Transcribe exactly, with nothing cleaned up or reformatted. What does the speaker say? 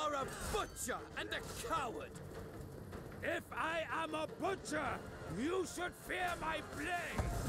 are a butcher and a coward! If I am a butcher, you should fear my blade!